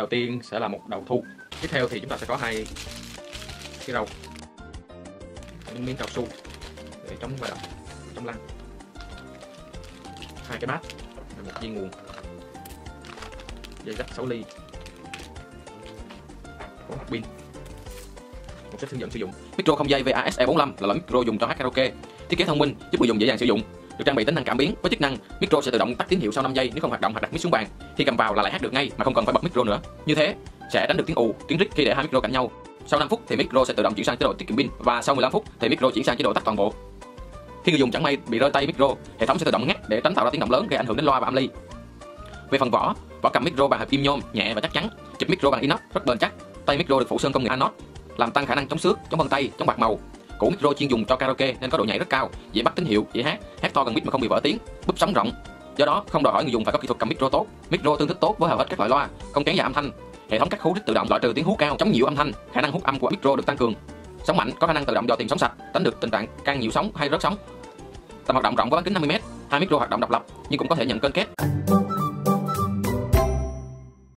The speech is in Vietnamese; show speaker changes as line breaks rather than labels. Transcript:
Đầu tiên sẽ là một đầu thu. Tiếp theo thì chúng ta sẽ có hai cái rau, những miếng cao su để chống va đập, chống lăn, hai cái bát, một viên nguồn, dây dắt 6 ly, một pin, một set hướng dẫn sử dụng. Micro không dây VASE45 là loại micro dùng cho hát karaoke, thiết kế thông minh giúp người dùng dễ dàng sử dụng, được trang bị tính năng cảm biến với chức năng micro sẽ tự động tắt tín hiệu sau 5 giây nếu không hoạt động hoặc đặt mic xuống bàn. Khi cầm vào là lại hát được ngay mà không cần phải bật micro nữa. Như thế sẽ tránh được tiếng ù, tiếng rít khi để hai micro cạnh nhau. Sau 5 phút thì micro sẽ tự động chuyển sang chế độ tiết kiệm pin và sau 15 phút thì micro chuyển sang chế độ tắt toàn bộ. Khi người dùng chẳng may bị rơi tay micro, hệ thống sẽ tự động ngắt để tránh tạo ra tiếng động lớn gây ảnh hưởng đến loa và âm ly. Về phần vỏ cầm micro bằng hợp kim nhôm nhẹ và chắc chắn, chụp micro bằng inox rất bền chắc. Tay micro được phủ sơn công nghệ anode, làm tăng khả năng chống xước, chống vân tay, chống bạc màu. Củ micro chuyên dùng cho karaoke nên có độ nhạy rất cao, dễ bắt tín hiệu, dễ hát to gần mic mà không bị vỡ tiếng, búp sóng rộng. Do đó không đòi hỏi người dùng phải có kỹ thuật cầm micro tốt. Micro tương thích tốt với hầu hết các loại loa, không kén giảm âm thanh. Hệ thống cắt khú rít tự động loại trừ tiếng hú cao, chống nhiễu âm thanh. Khả năng hút âm của micro được tăng cường. Sóng mạnh có khả năng tự động dò tìm sóng sạch, tránh được tình trạng can nhiễu sóng hay rớt sóng. Tầm hoạt động rộng với bán kính 50 m. Hai micro hoạt động độc lập nhưng cũng có thể nhận kênh kép.